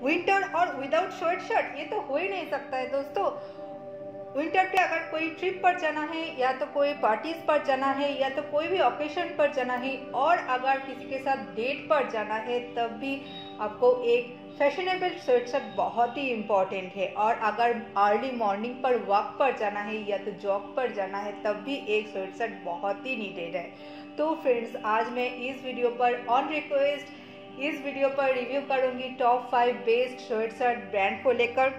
Winter और without sweat shirt, ये तो हो ही नहीं सकता है दोस्तों। विंटर पे अगर कोई ट्रिप पर जाना है या तो कोई पार्टीज पर जाना है या तो कोई भी ओकेशन पर जाना है और अगर किसी के साथ डेट पर जाना है तब भी आपको एक फैशनेबल स्वेट शर्ट बहुत ही इम्पॉर्टेंट है। और अगर अर्ली मॉर्निंग पर वॉक पर जाना है या तो जॉग पर जाना है तब भी एक स्वेट शर्ट बहुत ही नीडेड है। तो फ्रेंड्स, आज मैं इस वीडियो पर ऑन रिक्वेस्ट इस वीडियो पर रिव्यू करूंगी top 5 best sweatshirt brand को लेकर।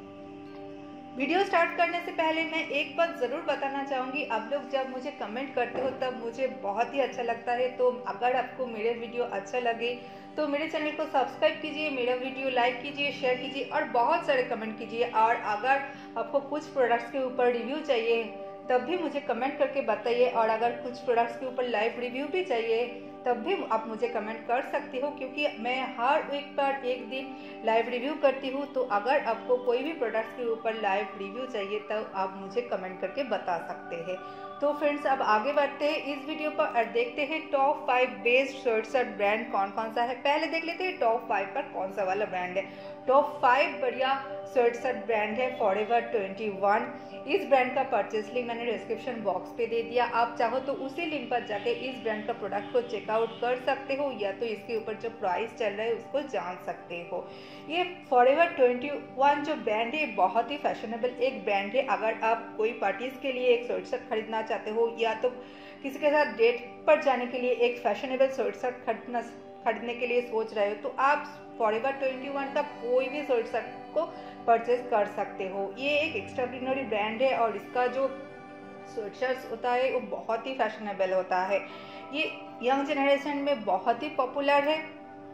वीडियो स्टार्ट करने से पहले मैं एक बात ज़रूर बताना चाहूँगी, आप लोग जब मुझे कमेंट करते हो तब मुझे बहुत ही अच्छा लगता है। तो अगर आपको मेरे वीडियो अच्छा लगे तो मेरे चैनल को सब्सक्राइब कीजिए, मेरा वीडियो लाइक कीजिए, शेयर कीजिए और बहुत सारे कमेंट कीजिए। और अगर आपको कुछ प्रोडक्ट्स के ऊपर रिव्यू चाहिए तब भी मुझे कमेंट करके बताइए। और अगर कुछ प्रोडक्ट्स के ऊपर लाइव रिव्यू भी चाहिए तब भी आप मुझे कमेंट कर सकते हो, क्योंकि मैं हर वीक पर एक दिन लाइव रिव्यू करती हूँ। तो अगर आपको कोई भी प्रोडक्ट्स के ऊपर लाइव रिव्यू चाहिए तब आप मुझे कमेंट करके बता सकते हैं। तो फ्रेंड्स, अब आगे बढ़ते हैं इस वीडियो पर और देखते हैं top 5 best sweatshirt brand कौन कौन सा है। पहले देख लेते हैं टॉप 5 पर कौन सा वाला ब्रांड है। टॉप 5 बढ़िया स्वेट शर्ट ब्रांड है फॉरएवर 21। इस ब्रांड का परचेस लिंक मैंने डिस्क्रिप्शन बॉक्स पे दे दिया, आप चाहो तो उसी लिंक पर जाके इस ब्रांड का प्रोडक्ट को चेकआउट कर सकते हो या तो इसके ऊपर जो प्राइस चल रहा है उसको जान सकते हो। ये फॉरएवर 21 जो ब्रांड है बहुत ही फैशनेबल एक ब्रांड है। अगर आप कोई पार्टीज के लिए एक स्वेट शर्ट खरीदना चाहते हो या तो किसी के साथ डेट पर जाने के लिए एक फैशनेबल स्वेट शर्ट खरीदने के लिए सोच रहे हो तो आप फॉरएवर 21 का कोई भी स्वेट शर्ट को परचेज कर सकते हो। ये एक एक्स्ट्राऑर्डिनरी ब्रांड है और इसका जो स्वेट शर्ट्स होता है वो बहुत ही फैशनेबल होता है। ये यंग जनरेशन में बहुत ही पॉपुलर है।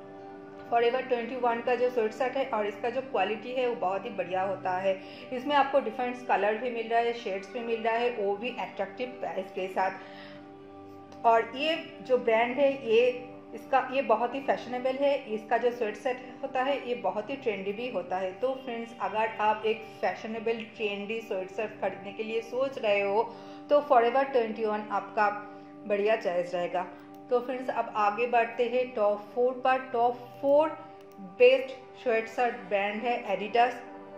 फॉरएवर 21 का जो स्वेट शर्ट है और इसका जो क्वालिटी है वो बहुत ही बढ़िया होता है। इसमें आपको डिफरेंट कलर भी मिल रहा है, शेड्स भी मिल रहा है, वो भी अट्रैक्टिव प्राइस के साथ। और ये जो ब्रांड है ये बहुत ही फैशनेबल है। इसका जो स्वेट शर्ट होता है ये बहुत ही ट्रेंडी भी होता है। तो फ्रेंड्स, अगर आप एक फैशनेबल ट्रेंडी स्वेट शर्ट खरीदने के लिए सोच रहे हो तो फॉरएवर 21 आपका बढ़िया चॉइस रहेगा। तो फ्रेंड्स, अब आगे बढ़ते हैं टॉप 4 पर। Top 4 best sweatshirt brand है एडिडास।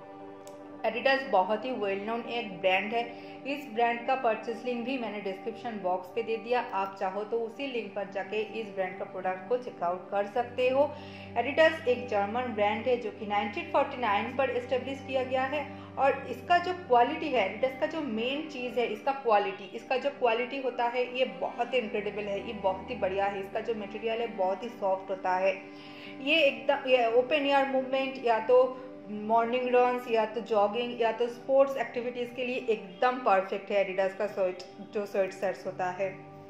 एडिडास बहुत ही वेल नोन एक ब्रांड है। इस ब्रांड का परचेस लिंक भी मैंने डिस्क्रिप्शन बॉक्स पे दे दिया, आप चाहो तो उसी लिंक पर जाके इस ब्रांड का प्रोडक्ट को चेकआउट कर सकते हो। एडिडास एक जर्मन ब्रांड है जो कि 1949 पर एस्टेब्लिश किया गया है। और इसका जो क्वालिटी है, एडिडास का जो मेन चीज़ है इसका क्वालिटी। इसका जो क्वालिटी होता है ये बहुत ही इनक्रेडिबल है, ये बहुत ही बढ़िया है। इसका जो मटेरियल है बहुत ही सॉफ्ट होता है। ये एकदम ओपन एयर मूवमेंट या तो मॉर्निंग रन्स या तो जॉगिंग या तो स्पोर्ट्स एक्टिविटीज़ के लिए एकदम परफेक्ट है। एडिडास का जो स्वेट शर्ट्स होता है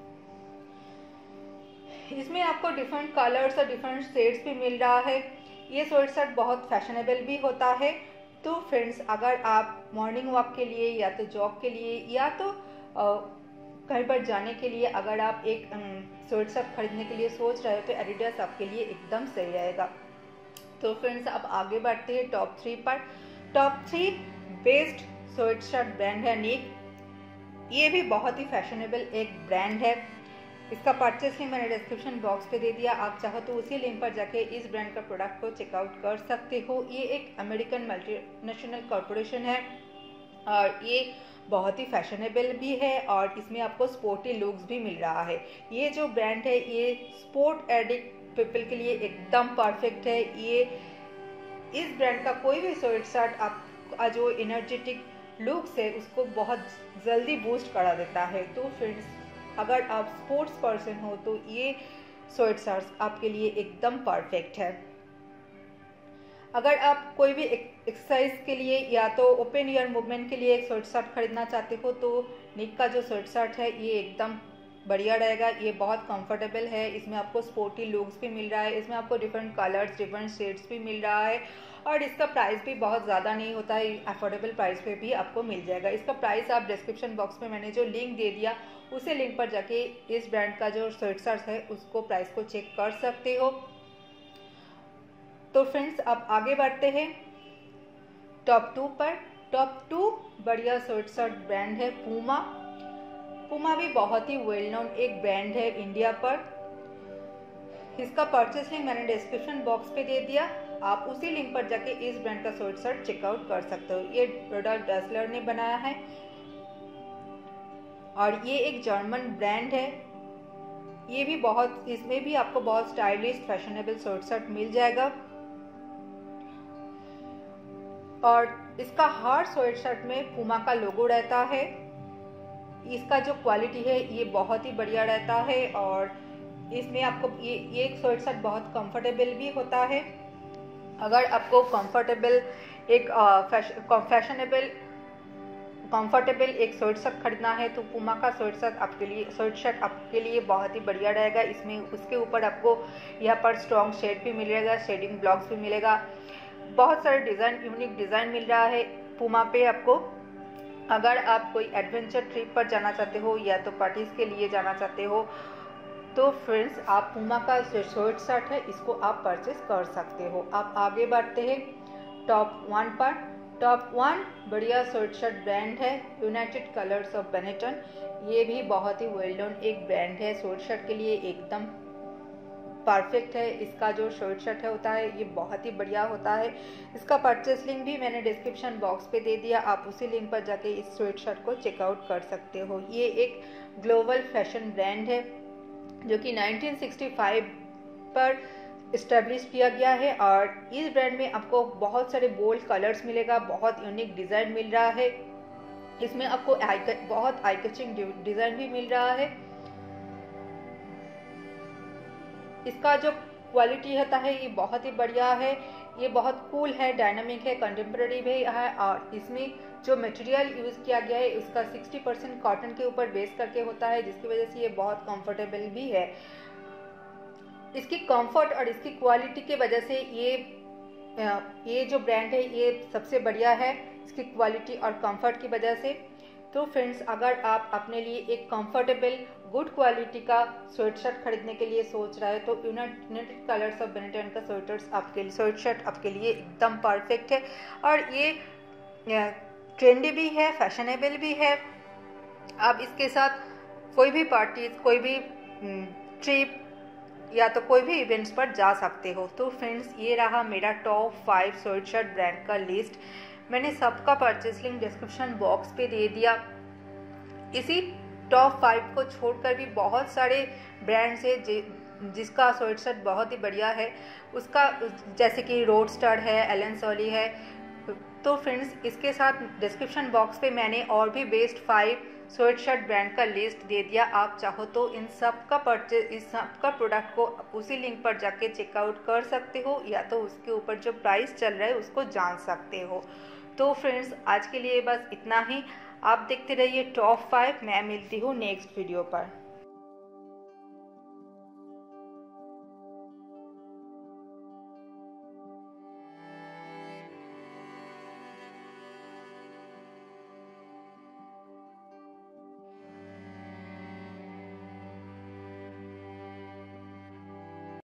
इसमें आपको डिफरेंट कलर्स और डिफरेंट शेड्स भी मिल रहा है। ये स्वेट शर्ट बहुत फैशनेबल भी होता है। तो फ्रेंड्स, अगर आप मॉर्निंग वॉक के लिए या तो जॉग के लिए या तो कहीं पर जाने के लिए अगर आप एक स्वेट शर्ट खरीदने के लिए सोच रहे हो तो एडिडास आपके लिए एकदम सही रहेगा। तो फ्रेंड्स, अब आगे बढ़ते हैं टॉप 3 पर। Top 3 best sweatshirt brand है निक। ये भी बहुत ही फैशनेबल एक ब्रांड है। इसका परचेस लिंक मैंने डिस्क्रिप्शन बॉक्स पे दे दिया, आप चाहो तो उसी लिंक पर जाके इस ब्रांड का प्रोडक्ट को चेकआउट कर सकते हो। ये एक अमेरिकन मल्टीनेशनल कॉर्पोरेशन है और ये बहुत ही फैशनेबल भी है और इसमें आपको स्पोर्टी लुक्स भी मिल रहा है। ये जो ब्रांड है ये स्पोर्ट एडिक्ट पीपल के लिए एकदम परफेक्ट है। ये इस ब्रांड का कोई भी स्वेट शर्ट आपका जो एनर्जेटिक लुक्स है उसको बहुत जल्दी बूस्ट करा देता है। तो फ्रेंड्स, अगर आप स्पोर्ट्स पर्सन हो तो ये स्वेट शर्ट्स आपके लिए एकदम परफेक्ट है। अगर आप कोई भी एक्सरसाइज के लिए या तो ओपन एयर मूवमेंट के लिए एक स्वेट शर्ट खरीदना चाहते हो तो निक का जो स्वेट शर्ट है ये एकदम बढ़िया रहेगा। ये बहुत कंफर्टेबल है, इसमें आपको स्पोर्टी लुक्स भी मिल रहा है, इसमें आपको डिफरेंट कलर्स डिफरेंट शेड्स भी मिल रहा है और इसका प्राइस भी बहुत ज़्यादा नहीं होता है, अफोर्डेबल प्राइस पे भी आपको मिल जाएगा। इसका प्राइस आप डिस्क्रिप्शन बॉक्स में मैंने जो लिंक दे दिया उसी लिंक पर जाके इस ब्रांड का जो स्वेट शर्ट है उसको प्राइस को चेक कर सकते हो। तो फ्रेंड्स, अब आगे बढ़ते हैं टॉप 2 पर। टॉप 2 बढ़िया स्वेट शर्ट ब्रांड है पूमा। पूमा भी बहुत ही वेल नोन एक ब्रांड है इंडिया पर। इसका परचेस लिंक मैंने डिस्क्रिप्शन बॉक्स पे दे दिया, आप उसी लिंक पर जाके इस ब्रांड का स्वेट शर्ट चेकआउट कर सकते हो। ये प्रोडक्ट डसलर ने बनाया है और ये एक जर्मन ब्रांड है। ये भी बहुत, इसमें भी आपको बहुत स्टाइलिश फैशनेबल स्वेट शर्ट मिल जाएगा और इसका हर स्वेट शर्ट में पूमा का लोगो रहता है। इसका जो क्वालिटी है ये बहुत ही बढ़िया रहता है और इसमें आपको ये एक स्वेट शर्ट बहुत कंफर्टेबल भी होता है। अगर आपको कंफर्टेबल एक कंफर्टेबल एक स्वेट शर्ट खरीदना है तो पूमा का स्वेट शर्ट आपके लिए बहुत ही बढ़िया रहेगा। इसमें उसके ऊपर आपको यहाँ पर स्ट्रॉन्ग शेड भी मिलेगा, शेडिंग ब्लॉक्स भी मिलेगा, बहुत सारे डिज़ाइन, यूनिक डिज़ाइन मिल रहा है पूमा पे आपको। अगर आप कोई एडवेंचर ट्रिप पर जाना चाहते हो या तो पार्टीज के लिए जाना चाहते हो तो फ्रेंड्स आप पूमा का जो स्वेट शर्ट है इसको आप परचेस कर सकते हो। आप आगे बढ़ते हैं टॉप 1 पर। टॉप 1 बढ़िया स्वेट शर्ट ब्रांड है यूनाइटेड कलर्स ऑफ बेनेटन। ये भी बहुत ही वेल नोन एक ब्रांड है, स्वेट शर्ट के लिए एकदम परफेक्ट है। इसका जो स्वेट शर्ट होता है ये बहुत ही बढ़िया होता है। इसका परचेस लिंक भी मैंने डिस्क्रिप्शन बॉक्स पे दे दिया, आप उसी लिंक पर जाके इस स्वेट शर्ट को चेकआउट कर सकते हो। ये एक ग्लोबल फैशन ब्रांड है जो कि 1965 पर इस्टेब्लिश किया गया है और इस ब्रांड में आपको बहुत सारे बोल्ड कलर्स मिलेगा, बहुत यूनिक डिज़ाइन मिल रहा है। इसमें आपको बहुत आई कैचिंग डिज़ाइन भी मिल रहा है। इसका जो क्वालिटी होता है ये बहुत ही बढ़िया है, ये बहुत कूल है, डायनामिक है, कंटेम्प्रेरी भी है और इसमें जो मटेरियल यूज़ किया गया है उसका 60% कॉटन के ऊपर बेस करके होता है, जिसकी वजह से ये बहुत कंफर्टेबल भी है। इसकी कंफर्ट और इसकी क्वालिटी की वजह से ये जो ब्रांड है ये सबसे बढ़िया है इसकी क्वालिटी और कंफर्ट की वजह से। तो फ्रेंड्स अगर आप अपने लिए एक कंफर्टेबल गुड क्वालिटी का स्वेट शर्ट खरीदने के लिए सोच रहे हो तो यूनाइटेड कलर्स ऑफ बेनेटन का स्वेट शर्ट आपके लिए एकदम परफेक्ट है और ये ट्रेंडी भी है, फैशनेबल भी है। आप इसके साथ कोई भी पार्टी, कोई भी ट्रिप या तो कोई भी इवेंट्स पर जा सकते हो। तो फ्रेंड्स ये रहा मेरा टॉप 5 स्वेट शर्ट ब्रांड का लिस्ट। मैंने सबका परचेस लिंक डिस्क्रिप्शन बॉक्स पे दे दिया। इसी टॉप 5 को छोड़कर भी बहुत सारे ब्रांड्स है जिसका स्वेट शर्ट बहुत ही बढ़िया है, उसका जैसे कि रोडस्टर है, एलन सोली है। तो फ्रेंड्स इसके साथ डिस्क्रिप्शन बॉक्स पे मैंने और भी बेस्ट 5 स्वेट शर्ट ब्रांड का लिस्ट दे दिया। आप चाहो तो इन सब का प्रोडक्ट को उसी लिंक पर जाके चेकआउट कर सकते हो या तो उसके ऊपर जो प्राइस चल रहा है उसको जान सकते हो। तो फ्रेंड्स आज के लिए बस इतना ही। आप देखते रहिए टॉप 5। मैं मिलती हूँ नेक्स्ट वीडियो पर।